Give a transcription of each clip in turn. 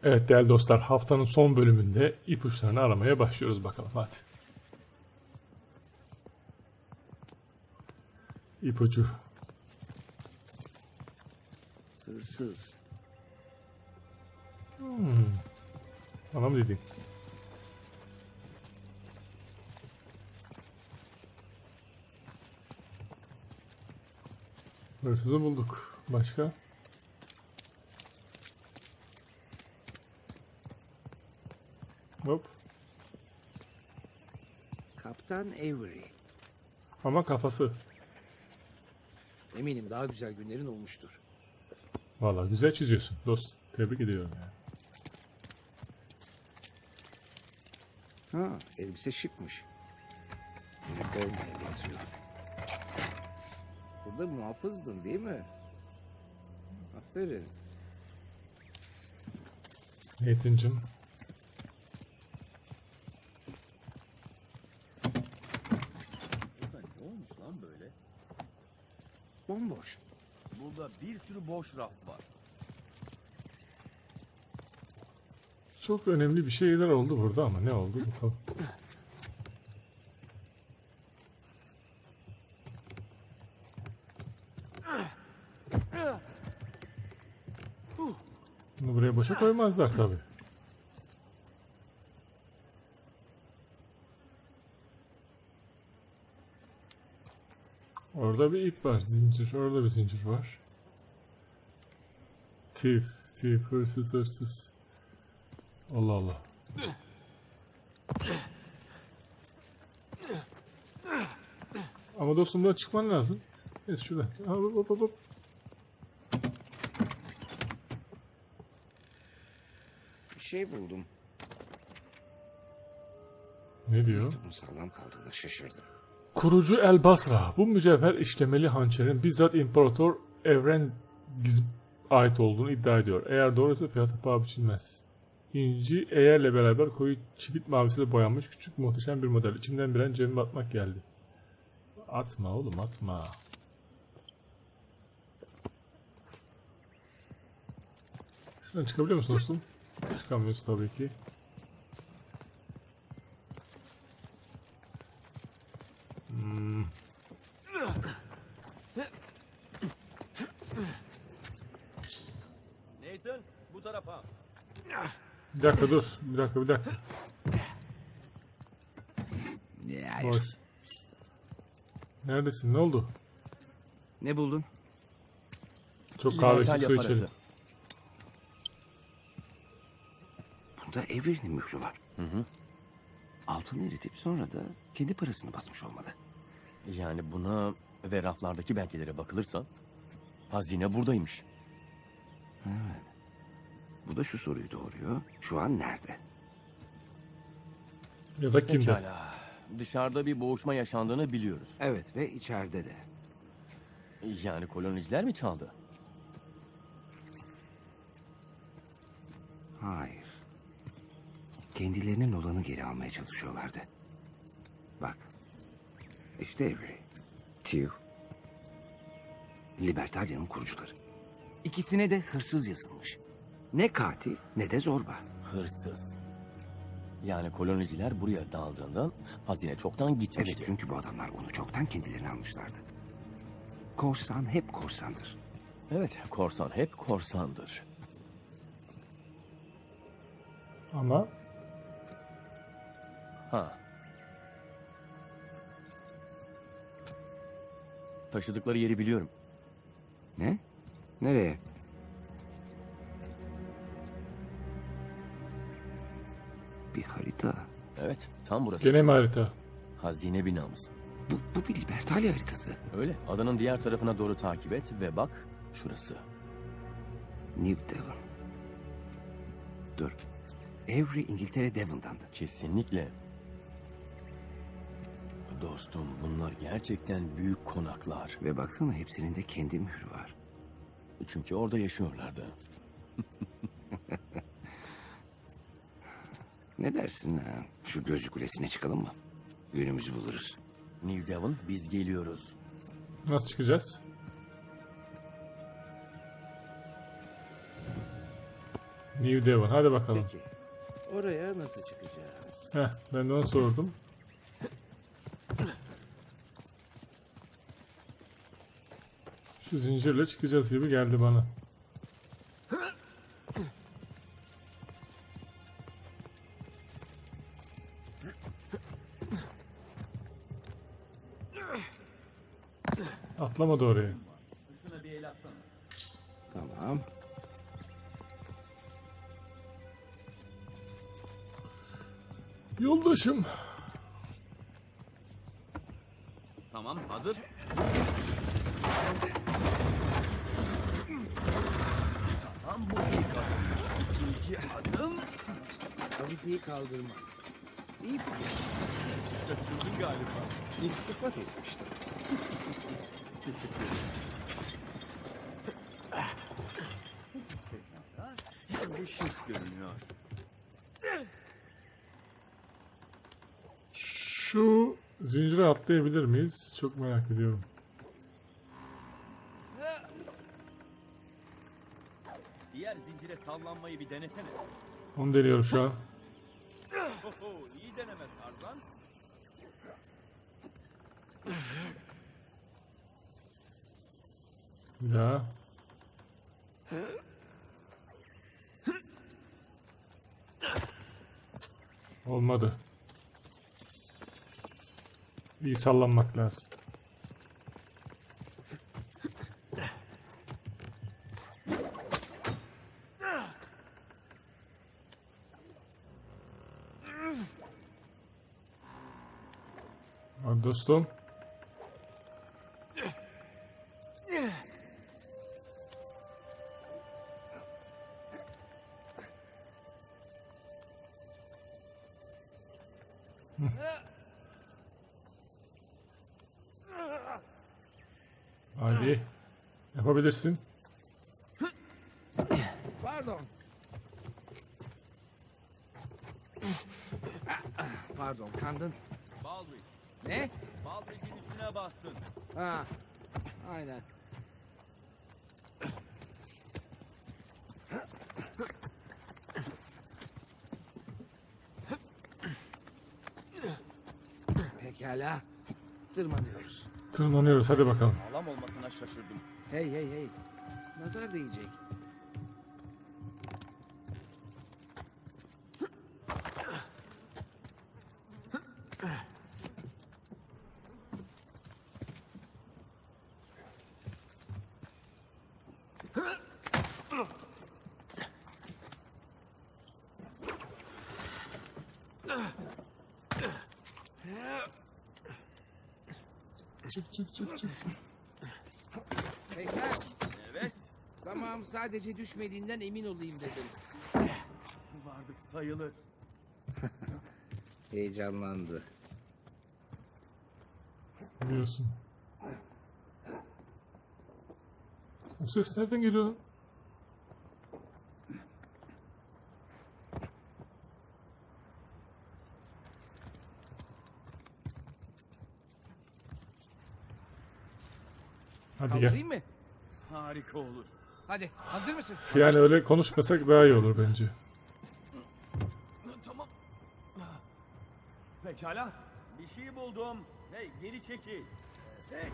Evet değerli dostlar, haftanın son bölümünde ipuçlarını aramaya başlıyoruz bakalım, hadi. İpucu. Hırsız. Bana mı dedin? Hırsızı bulduk. Başka? Hop. Kaptan Avery. Ama kafası. Eminim daha güzel günlerin olmuştur. Vallahi güzel çiziyorsun dost. Tebrik ediyorum yani. Ha, elbise şıkmış. Üniformaya benziyor. Burada muhafızdın değil mi? Aferin. Nathan'cım. Ne olmuş lan böyle? Bomboş. Burada bir sürü boş raf var. Çok önemli bir şeyler oldu burada ama ne oldu bakalım. Bunu buraya boşa koymazlar tabii. Orada bir ip var, zincir, orada bir zincir var. Thief, hırsız, hırsız. Allah Allah. Ama dostum buradan çıkman lazım. Neyse şuradan. Hop hop hop. Bir şey buldum. Ne diyor? Bunun sağlam kaldığına şaşırdım. Kurucu El Basra. Bu mücevher işlemeli hançerin bizzat İmparator Evrengiz ait olduğunu iddia ediyor. Eğer doğruysa fiyatı paha biçilmez. İnci eğerle beraber koyu çivit mavisiyle boyanmış küçük muhteşem bir model. İçimden bir an cebime atmak geldi. Atma oğlum atma. Şuradan çıkabiliyor musun dostum? Çıkamıyorsun tabii ki. Nathan, bu tarafa. Bir dakika dur. Bir dakika. Boş. Neredesin? Ne oldu? Ne buldun? Çok kahve içip İtalya su parası. içelim. Bunda Avery'nin mührü var. Altını eritip sonra da kendi parasını basmış olmalı. Yani buna ve raflardaki belgelere bakılırsa hazine buradaymış. Evet. Bu da şu soruyu doğuruyor. Şu an nerede? Ya da kimde? Pekala. Dışarıda bir boğuşma yaşandığını biliyoruz. Evet ve içeride de. Yani koloniciler mi çaldı? Hayır. Kendilerinin olanı geri almaya çalışıyorlardı. Bak. İşte Avery. Tew. Libertalia'nın kurucuları. İkisine de hırsız yazılmış. Ne katil ne de zorba. Hırsız. Yani koloniciler buraya daldığında hazine çoktan gitmişti. Evet çünkü bu adamlar onu çoktan kendilerine almışlardı. Korsan hep korsandır. Evet, korsan hep korsandır. Ama Ha. Taşıdıkları yeri biliyorum. Ne? Nereye? Bir harita. Evet, tam burası. gene mi harita? Hazine binamız. Bu bir Libertalia haritası. Öyle. Adanın diğer tarafına doğru takip et ve bak şurası. New Devon. Dur. Avery İngiltere Devon'dandı. Kesinlikle. Dostum bunlar gerçekten büyük konaklar. Ve baksana hepsinin de kendi mührü var. Çünkü orada yaşıyorlardı. Ne dersin ha? Şu gözcü kulesine çıkalım mı? Yönümüzü buluruz. New Devon biz geliyoruz. Nasıl çıkacağız? New Devon. Hadi bakalım. Peki. Oraya nasıl çıkacağız? Heh, ben de onu sordum. Şu zincirle çıkacağız gibi geldi bana. Atlamadı oraya. Tamam. Yoldaşım. Tamam, hazır. Tamam, bu ilk adım. İkinci adım. Avizeyi kaldırma. İyi fikir. Çöktürdün galiba. İltifat etmiştim. Şimdi şık görünüyor. Şu zincire atlayabilir miyiz? Çok merak ediyorum. Diğer zincire sallanmayı bir denesene. Onu deniyorum şu an. Oho, iyi deneme Tarzan. Bir daha. Olmadı. İyi sallanmak lazım. Hadi dostum. Hadi. Yapabilirsin. Pardon. Pardon, kandın. Baldrick. Ne? Baldrick'in üstüne bastın. Ha, aynen. Pekala. Tırmanıyoruz. Tırmanıyoruz. Hadi bakalım. Sağlam olmasına şaşırdım. Hey hey hey. Nazar değecek. Çık çık çık çık. Hey sen. Evet. Tamam, sadece düşmediğinden emin olayım dedim. Vardık sayılır. Heyecanlandı. Biliyorsun. O ses nereden geliyor lan? Hadi gel. Kaldırayım mı? Harika olur. Hadi, hazır mısın? Yani öyle konuşmasak daha iyi olur bence. Tamam. Pekala. Bir şey buldum. Hey, geri çekil. Hey.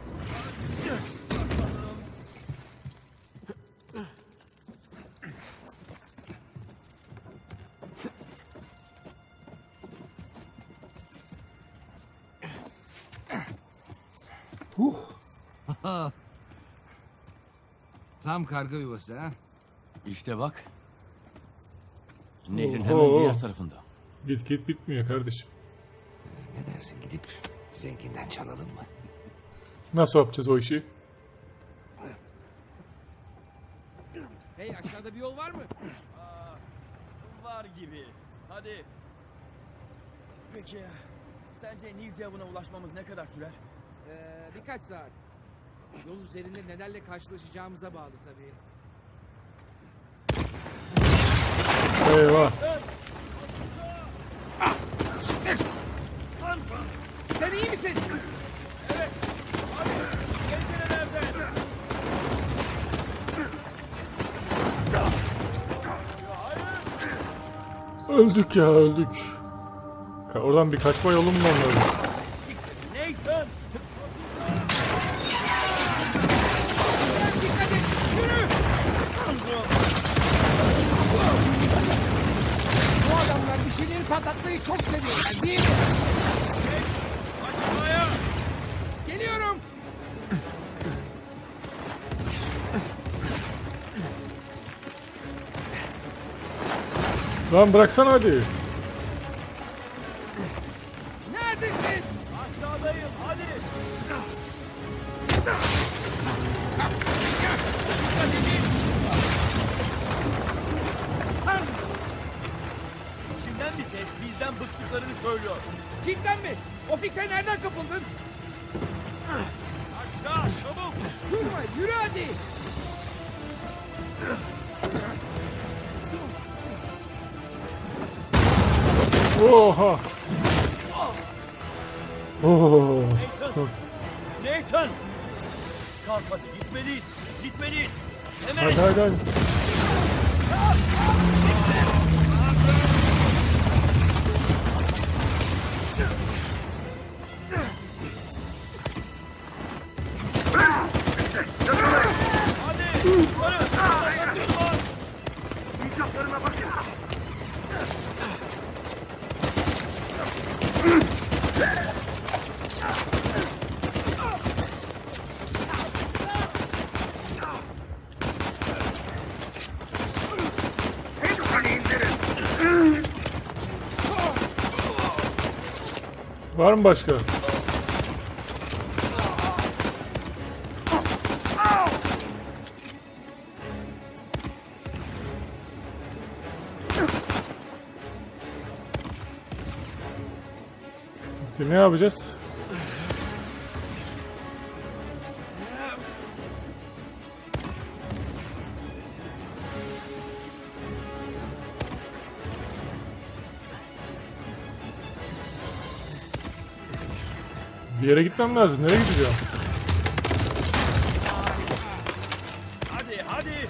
Tam karga yuvası ha. İşte bak. Nehrin Oho. hemen diğer tarafında. Git bitmiyor kardeşim. Ne dersin, gidip zenginden çalalım mı? Nasıl yapacağız o işi? Hey, aşağıda bir yol var mı? Var gibi. Hadi. Peki. Sence New Devon'a ulaşmamız ne kadar sürer? Birkaç saat. Yol üzerinde nelerle karşılaşacağımıza bağlı tabii. Eyvah. Sen iyi misin? Öldük ya, öldük. Oradan bir kaçma yolum mu onların? Nathan! Dikkat et. Yürü. Bu adamlar bir şeyleri patlatmayı çok seviyorlar değil mi? Aşağıya! Geliyorum. Lan bıraksana hadi. Neredesin? Aşağıdayım, hadi! İçinden bir ses bizden bıktıklarını söylüyor. Cidden mi? O fikre nereden kapıldın? Aşağı, çabuk! Durma, yürü hadi. Oha. Oo. Nathan! Korktum. Nathan! Kalk hadi, gitmeliyiz! Gitmeliyiz! Hemen! Hadi hadi hadi. Hadi! Yukarı! Durma! Var mı başka? Ne yapacağız? Bir yere gitmem lazım. Nereye gideceğim? Hadi, hadi!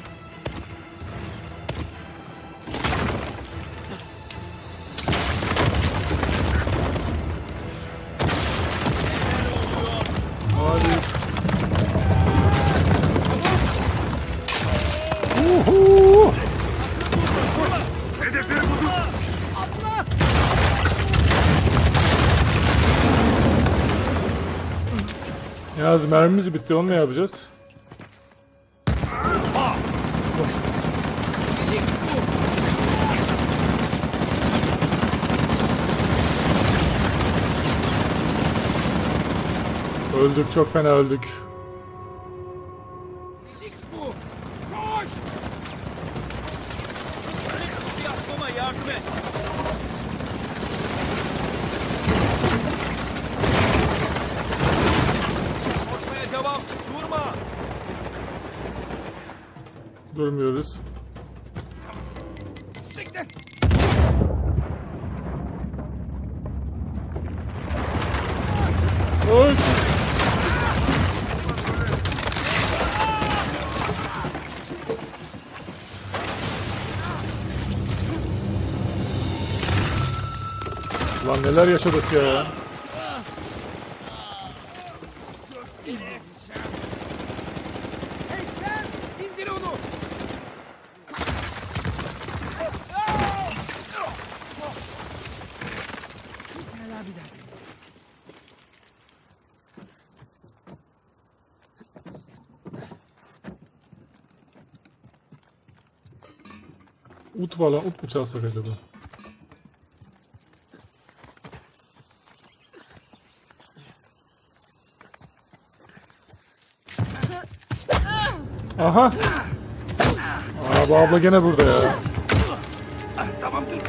Hadi. Uhu. Atla. Yalnız mermimiz bitti. Onu ne yapacağız? Öldük. Çok fena öldük. Delik bu. Koş. Bir atmama yardım et! Koşmaya devam! Durma! Durmuyoruz. Siktir. Öl. Lan neler yaşadık ya. Hey sen. İndir onu. Gel abi de. Ut var lan. Ut mu çalsak acaba? Aha. Aa, bu abla gene burada ya. Tamam dur.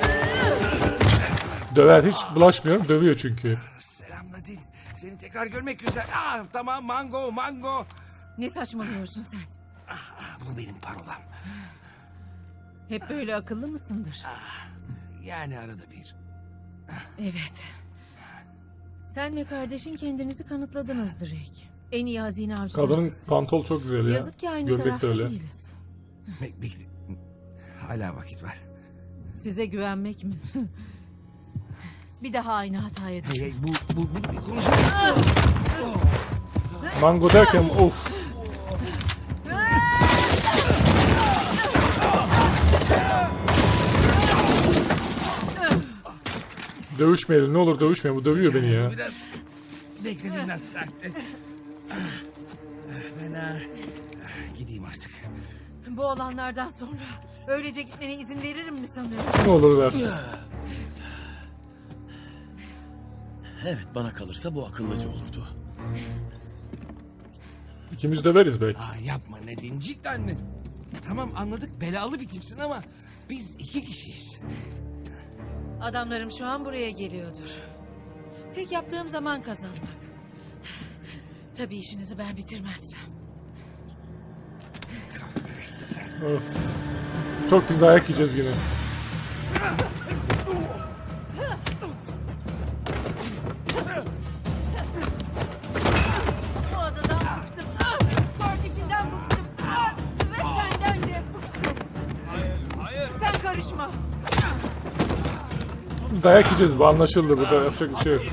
Döver. Hiç bulaşmıyorum. Dövüyor çünkü. Selam Nadine. Seni tekrar görmek güzel. Tamam mango mango. Ne saçmalıyorsun sen? Bu benim parolam. Hep böyle akıllı mısındır? Yani arada bir. Evet. Sen ve kardeşin kendinizi kanıtladınız Drake. En iyi hazine avcıları Kadının sizsiniz. pantol çok güzel ya. Yazık ki aynı Gömlek de tarafta öyle. değiliz. Bekle. Hala vakit var. Size güvenmek mi? Bir daha aynı hataya düşün. Hey, bu bir konuşalım. Mango derken of. Dövüşmeyelim ne olur dövüşmeyelim. Bu dövüyor beni ya. Biraz beklediğimden sertti. Ben gideyim artık. Bu olanlardan sonra öylece gitmene izin veririm mi sanıyorum? Ne olur ver. Evet, bana kalırsa bu akıllıca olurdu. İkimiz döveriz belki. Yapma Nedin, cidden mi? Tamam anladık, belalı bir tipsin ama biz 2 kişiyiz. Adamlarım şu an buraya geliyordur. Tek yaptığım zaman kazanmak. Tabii işinizi ben bitirmezsem. Of. Çok pis dayak yiyeceğiz yine. Bu adadan bıktım. Kardeşinden bıktım. Ve senden de bıktım. Hayır. Sen karışma. Dayak yiyeceğiz bu anlaşıldı. Burada yapacak bir şey yok.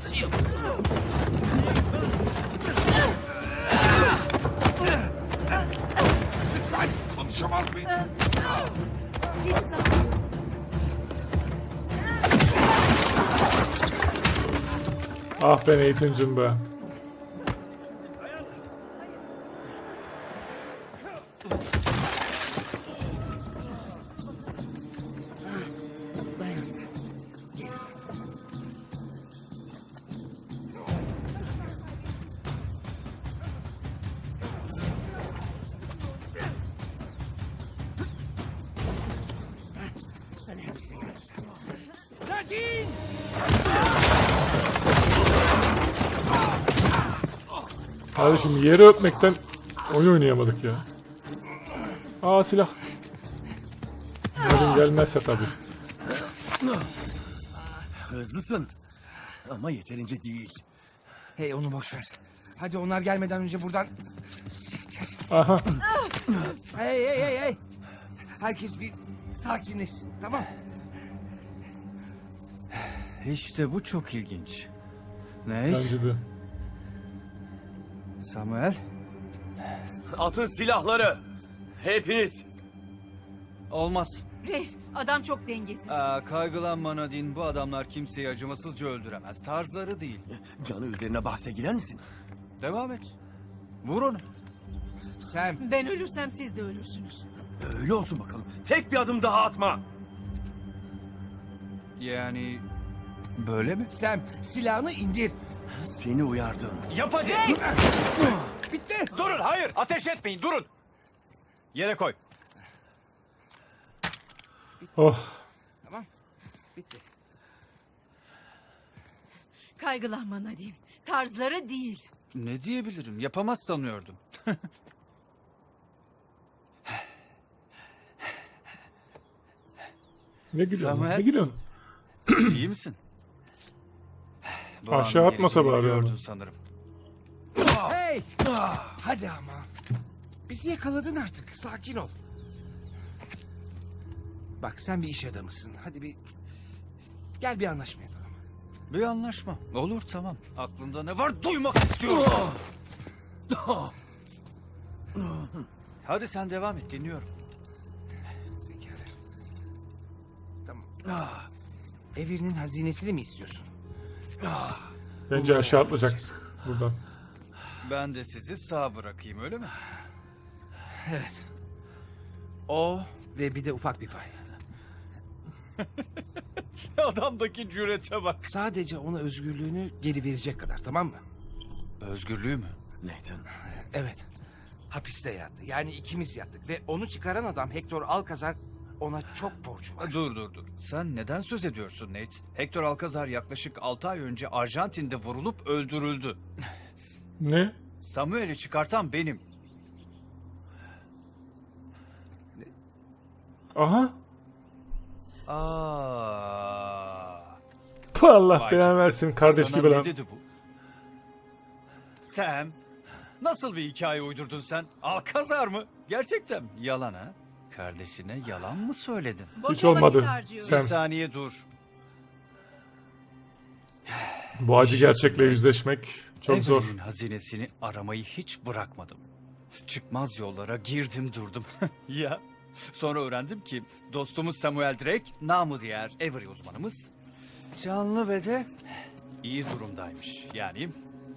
Lütfen konuşamaz mıyım? Git sen. Ah be Nathan'cım be. Dayan sen. Gel. Hadi hepsi gel. Nadine! Kardeşim yeri öpmekten oyun oynayamadık ya. Aa silah. Yarın gelmezse tabii. Hızlısın. Ama yeterince değil. Hey onu boş ver. Hadi onlar gelmeden önce buradan... Siktir. Aha. Hey. Herkes bir sakinleşsin, tamam? İşte bu çok ilginç. Nate, Bence de. Samuel, Atın silahları. Hepiniz. olmaz. Reif, adam çok dengesiz. Kaygılanma Nadine, bu adamlar kimseyi acımasızca öldüremez. Tarzları değil. Canı üzerine bahse girer misin? Devam et. Vur onu. Sam, Ben ölürsem siz de ölürsünüz. Öyle olsun bakalım. Tek bir adım daha atma. Yani böyle mi? Sam silahını indir. Seni uyardım. Yap hadi. Bitti. Durun, hayır. Ateş etmeyin, durun. Yere koy. Oh. Tamam, bitti. Kaygılanma Nadine. Tarzları değil. Ne diyebilirim? Yapamaz sanıyordum. Ne gülüyorsun? Samuel. Ne gülüyorsun? İyi misin? Bu Aşağı anın atmasa geleceğini bari biliyordun onu. sanırım. Hey! Hadi ama. Bizi yakaladın artık. Sakin ol. Bak sen bir iş adamısın. Hadi bir... Gel bir anlaşma yapalım. Bir anlaşma. Olur, tamam. Aklında ne var duymak istiyorum. Hadi sen devam et, dinliyorum. Pekala. Tamam. Evinin hazinesini mi istiyorsun? Bence aşağı atlayacak buradan. Ben de sizi sağ bırakayım, öyle mi? Evet. O ve bir de ufak bir pay. Adamdaki cürete bak. Sadece ona özgürlüğünü geri verecek kadar, tamam mı? Özgürlüğü mü? Nathan. Evet. Hapiste yattı. Yani ikimiz yattık. Ve onu çıkaran adam Hector Alcazar, ona çok borcu var. Dur. Sen neden söz ediyorsun Nate? Hector Alcazar yaklaşık 6 ay önce Arjantin'de vurulup öldürüldü. Ne? Samuel'i çıkartan benim. Aha. Puh, Allah Vay belanı canına. versin kardeş Sana gibi ne lan. dedi bu? Sam, nasıl bir hikaye uydurdun sen? Alcazar mı? Gerçekten mi? Yalan ha? kardeşine yalan mı söyledin? Hiç Boşa olmadı. vakit harcıyorsun. Bir Sen saniye dur. bu acı gerçekle yüzleşmek çok zor. Avery'nin hazinesini aramayı hiç bırakmadım. Çıkmaz yollara girdim durdum. Ya. Sonra öğrendim ki dostumuz Samuel Drake, namı diğer Avery uzmanımız, canlı ve de iyi durumdaymış. Yani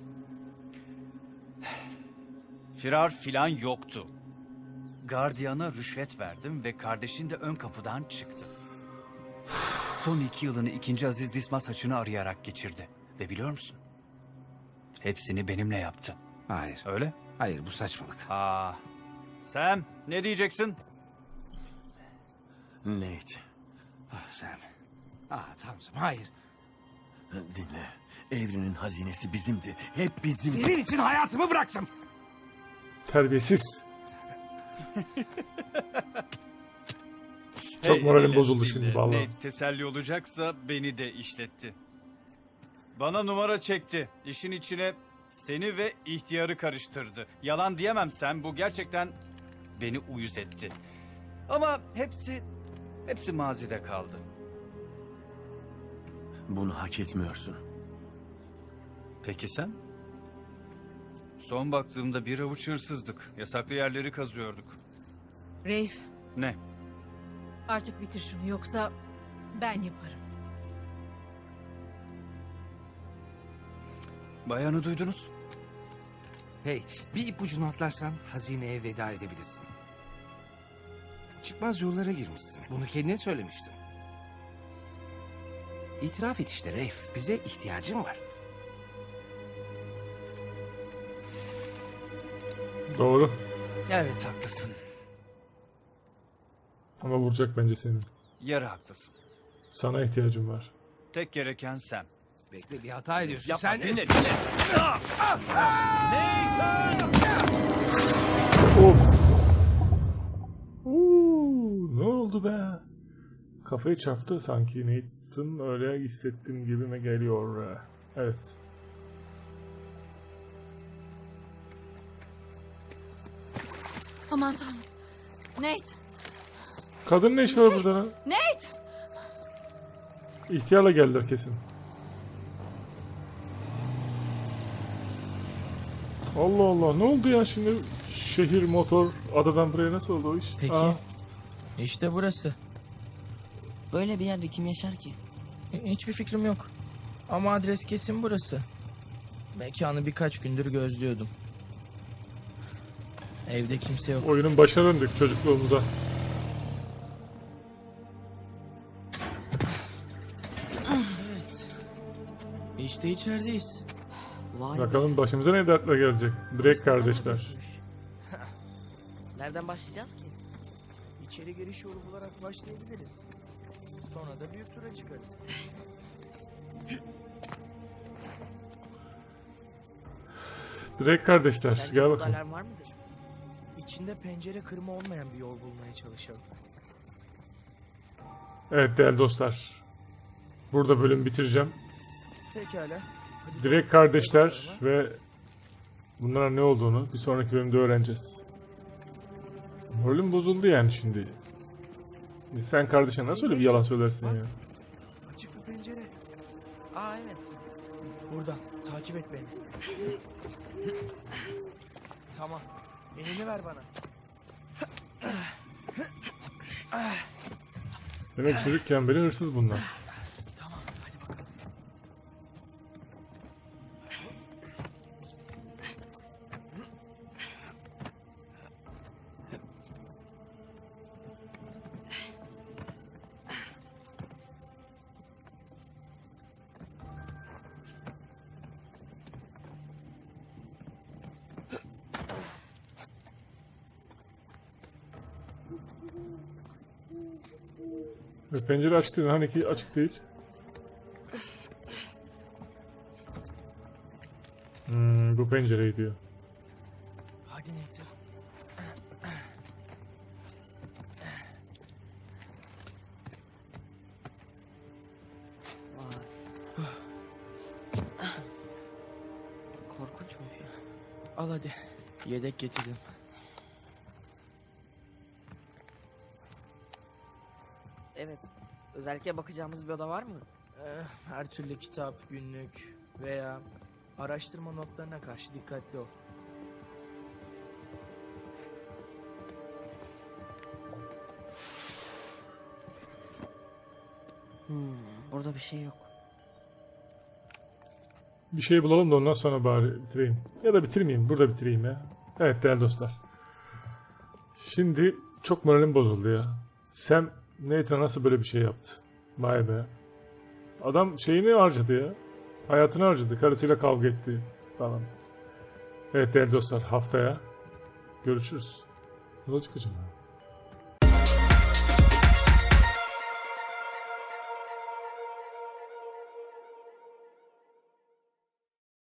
firar filan yoktu. Gardiyana rüşvet verdim ve kardeşin de ön kapıdan çıktı. Son 2 yılını 2. Aziz Dismas haçını arayarak geçirdi. Ve biliyor musun? Hepsini benimle yaptı. Hayır. Öyle? Hayır, bu saçmalık. Sam, ne diyeceksin? Nate, Sam. Tanrım, hayır. dinle. Evrenin hazinesi bizimdi. Hep bizim. Senin için hayatımı bıraktım. Terbiyesiz. Çok moralim bozuldu şimdi vallahi. Nate teselli olacaksa beni de işletti. Bana numara çekti. İşin içine seni ve ihtiyarı karıştırdı. Yalan diyemem Sam, bu gerçekten beni uyuz etti. Ama hepsi mazide kaldı. Bunu hak etmiyorsun. Peki sen? Son baktığımda bir avuç hırsızdık. Yasaklı yerleri kazıyorduk. Rafe, Ne? artık bitir şunu yoksa ben yaparım. Bayanı duydunuz. Hey, bir ipucunu atlarsan hazineye veda edebilirsin. Çıkmaz yollara girmişsin. Bunu kendin söylemiştin. İtiraf et işte Rafe. Bize ihtiyacın var. Doğru. Evet, haklısın. Ama vuracak bence seni. Yarı haklısın. Sana ihtiyacım var. Tek gereken sen. Bekle, bir hata ediyorsun. Yapma, Sen... dinle. Of. Ne oldu be? Kafayı çarptı sanki Nathan, öyle hissettiğim gibime geliyor. Evet. Aman tanrım. Nate! Kadın ne işi var burada lan? Nate! İhtiyarla geldiler kesin. Allah Allah, ne oldu ya şimdi? Şehir, motor, adadan buraya nasıl oldu o iş? Peki. Aa, İşte burası. Böyle bir yerde kim yaşar ki? Hiçbir fikrim yok. Ama adres kesin burası. Mekanı birkaç gündür gözlüyordum. Evde kimse yok. oyunun başına döndük çocukluğumuza. Evet. İşte içerideyiz. Vay be. Bakalım başımıza ne dertler gelecek. Drake kardeşler. Nereden başlayacağız ki? İçeri giriş yolu bularak başlayabiliriz. Sonra da büyük tura çıkarız. Drake kardeşler, Sence gel burada bakalım. alarm var mıdır? İçinde pencere kırma olmayan bir yol bulmaya çalışalım. Evet değerli dostlar. Burada bölüm bitireceğim. Pekala. Hadi Drake kardeşler ve bunların ne olduğunu bir sonraki bölümde öğreneceğiz. Moralim bozuldu yani şimdi. Sen kardeşine nasıl öyle bir yalan söylersin ya? açık bir pencere. Evet. Buradan. Takip et beni. Tamam. Elini ver bana. Demek çocukken beri hırsız bunlar. Tamam. Hadi bakalım. Ve pencere açtın hani ki açık değil. Bu pencereyi diyor. Hadi Nathan. Vay. Korkunçmuş. Al hadi. Yedek getirdim. Evet. Özellikle bakacağımız bir oda var mı? Her türlü kitap, günlük veya araştırma notlarına karşı dikkatli ol. Burada bir şey yok. Bir şey bulalım da ondan sonra bari bitireyim. Ya da bitirmeyeyim. Burada bitireyim ya. Evet değerli dostlar. Şimdi çok moralim bozuldu ya. Sam Nathan nasıl böyle bir şey yaptı? Vay be. Adam şeyini harcadı ya. Hayatını harcadı. Karısıyla kavga etti falan. Evet değerli dostlar, haftaya görüşürüz. Yola çıkacağım.